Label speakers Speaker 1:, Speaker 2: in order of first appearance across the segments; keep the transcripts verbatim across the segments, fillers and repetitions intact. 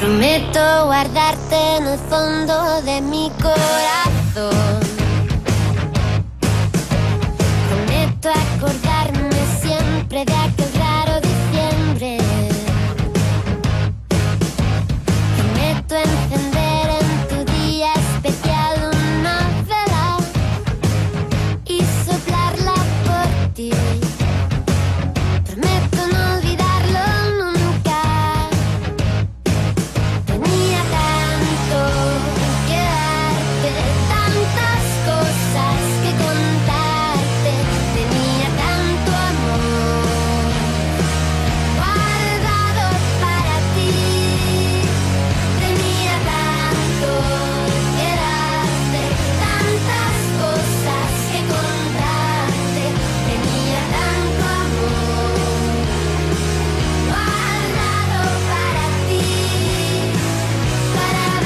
Speaker 1: Prometo guardarte en el fondo de mi corazón. Prometo acordarme siempre de aquel raro diciembre. Prometo encender en tu día especial una vela y soplarla por ti. Prometo no olvidarlo nunca. Tenía tanto que darte, tantas cosas que contarte. Tenía tanto amor guardado para ti. Tenía tanto que darte, tantas cosas que contarte. Tenía tanto amor guardado para ti. Para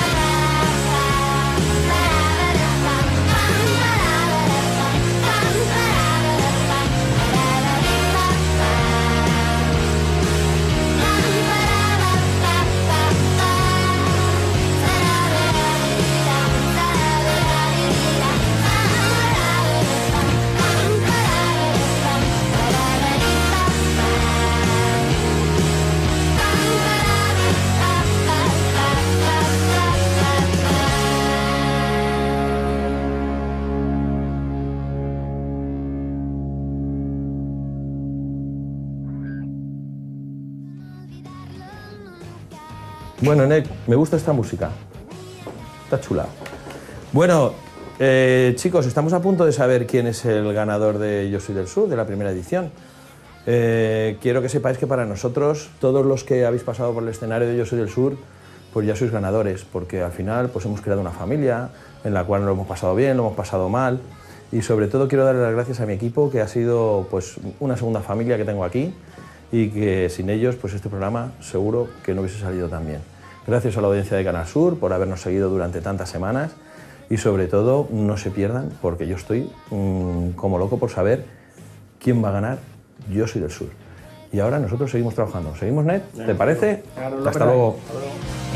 Speaker 2: Bueno, Nek, me gusta esta música. Está chula. Bueno, eh, chicos, estamos a punto de saber quién es el ganador de Yo Soy del Sur, de la primera edición. Eh, quiero que sepáis que para nosotros, todos los que habéis pasado por el escenario de Yo Soy del Sur, pues ya sois ganadores, porque al final pues hemos creado una familia en la cual nos lo hemos pasado bien, lo hemos pasado mal, y sobre todo quiero darle las gracias a mi equipo, que ha sido pues una segunda familia que tengo aquí, y que sin ellos pues este programa seguro que no hubiese salido tan bien. Gracias a la audiencia de Canal Sur por habernos seguido durante tantas semanas, y sobre todo no se pierdan, porque yo estoy mmm, como loco por saber quién va a ganar Yo Soy del Sur. Y ahora nosotros seguimos trabajando. ¿Seguimos, Ned? ¿Te parece?
Speaker 3: Claro,
Speaker 2: Hasta luego.
Speaker 3: Hasta luego.